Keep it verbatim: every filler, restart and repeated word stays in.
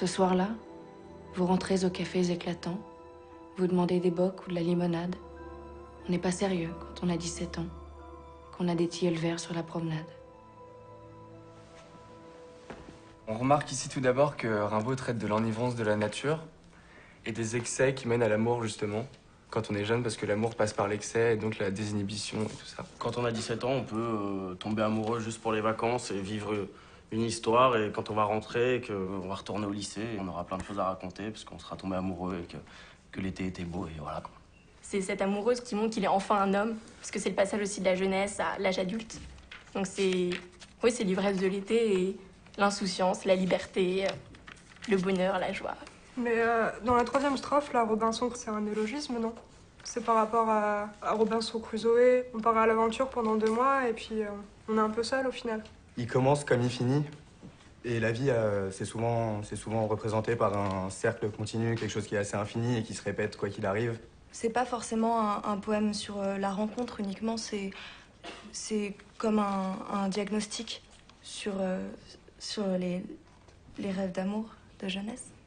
Ce soir-là, vous rentrez aux cafés éclatants, vous demandez des bocs ou de la limonade. On n'est pas sérieux quand on a dix-sept ans, qu'on a des tilleuls verts sur la promenade. On remarque ici tout d'abord que Rimbaud traite de l'enivrance de la nature et des excès qui mènent à l'amour, justement, quand on est jeune, parce que l'amour passe par l'excès et donc la désinhibition et tout ça. Quand on a dix-sept ans, on peut euh, tomber amoureux juste pour les vacances et vivre une histoire. Et quand on va rentrer et qu'on va retourner au lycée, on aura plein de choses à raconter parce qu'on sera tombé amoureux et que, que l'été était beau et voilà quoi. C'est cette amoureuse qui montre qu'il est enfin un homme, parce que c'est le passage aussi de la jeunesse à l'âge adulte. Donc c'est... Oui, c'est l'ivresse de l'été et l'insouciance, la liberté, le bonheur, la joie. Mais euh, dans la troisième strophe, là, Robinson, c'est un néologisme, non? C'est par rapport à, à Robinson Crusoe. On part à l'aventure pendant deux mois et puis euh, on est un peu seul au final. Il commence comme il finit. Et la vie, euh, c'est souvent, c'est souvent représenté par un cercle continu, quelque chose qui est assez infini et qui se répète quoi qu'il arrive. C'est pas forcément un, un poème sur euh, la rencontre uniquement, c'est c'est comme un, un diagnostic sur, euh, sur les, les rêves d'amour de jeunesse.